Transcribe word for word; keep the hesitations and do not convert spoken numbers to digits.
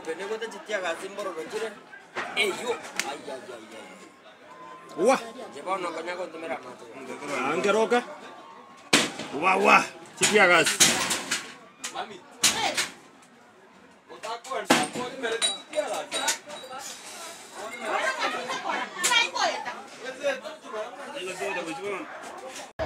Vene kote jitia kasi mboro kachire. Eh yo. Ay ay ay ay. Wah. Jeba no kanya ko tumera mato. Angeroka. Wah wah. Jitia kasi. Mami. Eh. Otaku anda ko ni mere jitia kasi. Wala ka na ko. Sai ko eta. Wese. Ilo do da bujuan.